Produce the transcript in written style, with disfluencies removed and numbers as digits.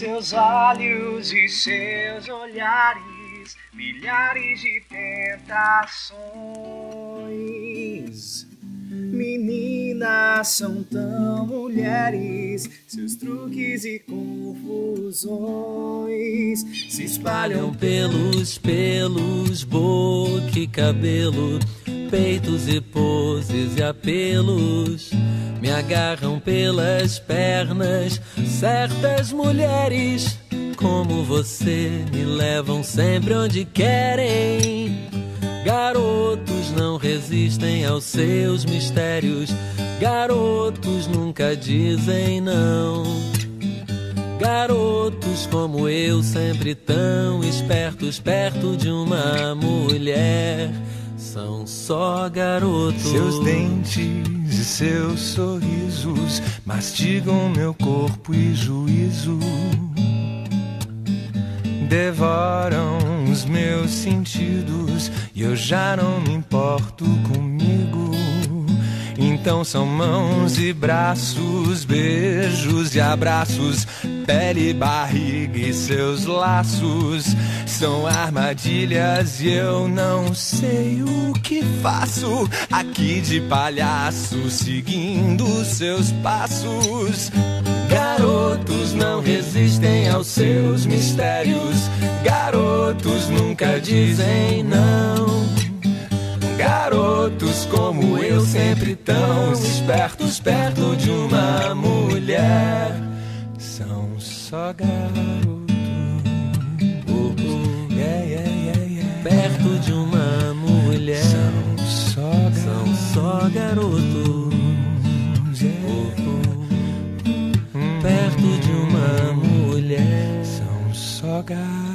seus olhos e seus olhares, milhares de tentações. Meninas são tão mulheres, seus truques e confusões se espalham pelos pelos, boca e cabelo, peitos e poses e apelos. Me agarram pelas pernas, certas mulheres como você me levam sempre onde querem. Garotos não resistem aos seus mistérios, garotos nunca dizem não. Garotos como eu, sempre tão espertos, perto de uma mulher, são só garotos. Seus dentes e seus sorrisos mastigam meu corpo e juízo, devoram os meus sentidos e eu já não me importo comigo. Então são mãos e braços, beijos e abraços, pele e barriga e seus laços. São armadilhas e eu não sei o que faço aqui de palhaço, seguindo seus passos. Garotos não resistem aos seus mistérios, garotos nunca dizem não. Garotos como eu, sempre tão espertos, perto de uma mulher, são só garotos. Perto de uma mulher, são só garotos. Perto de uma mulher, são só garotos.